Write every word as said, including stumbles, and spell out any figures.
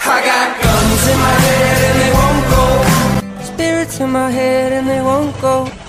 I got guns in my head and they won't go. Spirits in my head and they won't go.